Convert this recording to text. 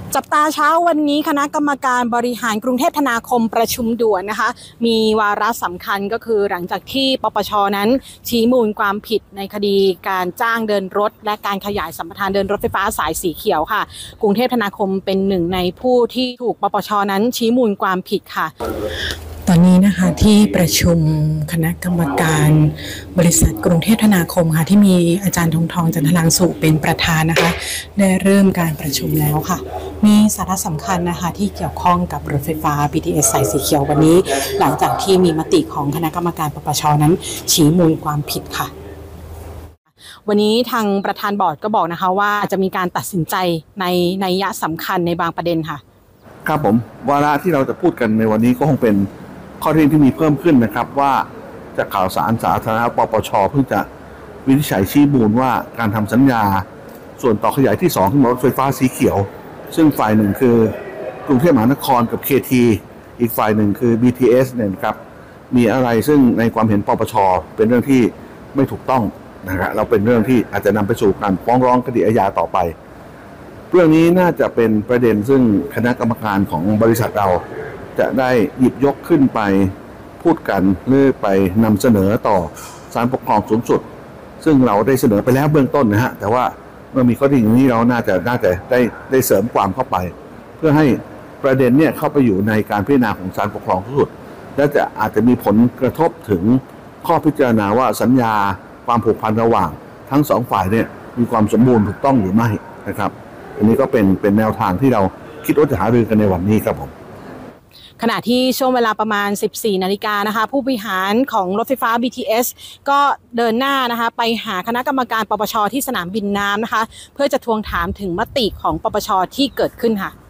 จับตาเช้าวันนี้คณะกรรมการบริหารกรุงเทพธนาคมประชุมด่วนนะคะมีวาระสำคัญก็คือหลังจากที่ปปช.นั้นชี้มูลความผิดในคดีการจ้างเดินรถและการขยายสัมปทานเดินรถไฟฟ้าสายสีเขียวค่ะกรุงเทพธนาคมเป็นหนึ่งในผู้ที่ถูกปปช.นั้นชี้มูลความผิดค่ะตอนนี้นะคะที่ประชุมคณะกรรมการบริษัทกรุงเทพธนาคมค่ะที่มีอาจารย์ธงทองจันทรังสุเป็นประธานนะคะได้เริ่มการประชุมแล้วค่ะมีสาระสำคัญนะคะที่เกี่ยวข้องกับรถไฟฟ้า BTS สายสีเขียววันนี้หลังจากที่มีมติของคณะกรรมการปปช.นั้นชี้มูลความผิดค่ะวันนี้ทางประธานบอร์ดก็บอกนะคะว่าจะมีการตัดสินใจในนัยยะสำคัญในบางประเด็นค่ะครับผมวาระที่เราจะพูดกันในวันนี้ก็คงเป็นข้อที่มีเพิ่มขึ้นนะครับว่าจากข่าวสารสาธารณะปปช.เพิ่งจะวินิจฉัยชี้มูลว่าการทำสัญญาส่วนต่อขยายที่2ขึ้นรถไฟฟ้าสีเขียวซึ่งฝ่ายหนึ่งคือกรุงเทพมหานครกับ KT อีกฝ่ายหนึ่งคือ BTS เนี่ยครับมีอะไรซึ่งในความเห็นปปช.เป็นเรื่องที่ไม่ถูกต้องนะครับเราเป็นเรื่องที่อาจจะนำไปสู่การฟ้องร้องคดีอาญาต่อไปเรื่องนี้น่าจะเป็นประเด็นซึ่งคณะกรรมการของบริษัทเราจะได้หยิบยกขึ้นไปพูดกันหรือไปนำเสนอต่อศาลปกครองสูงสุดซึ่งเราได้เสนอไปแล้วเบื้องต้นนะฮะแต่ว่าเมื่อมีข้อที่อย่างนี้เราน่าจะได้เสริมความเข้าไปเพื่อให้ประเด็นเนี่ยเข้าไปอยู่ในการพิจารณาของศาลปกครองสูงสุดและอาจจะมีผลกระทบถึงข้อพิจารณาว่าสัญญาความผูกพันระหว่างทั้งสองฝ่ายเนี่ยมีความสมบูรณ์ถูกต้องหรือไม่นะครับอันนี้ก็เป็นแนวทางที่เราคิดว่าจะหารือกันในวันนี้ครับผมขณะที่ช่วงเวลาประมาณ 14 นาฬิกานะคะผู้บริหารของรถไฟฟ้า BTS ก็เดินหน้านะคะไปหาคณะกรรมการปปช.ที่สนามบินน้ำนะคะเพื่อจะทวงถามถึงมติของปปช.ที่เกิดขึ้นค่ะ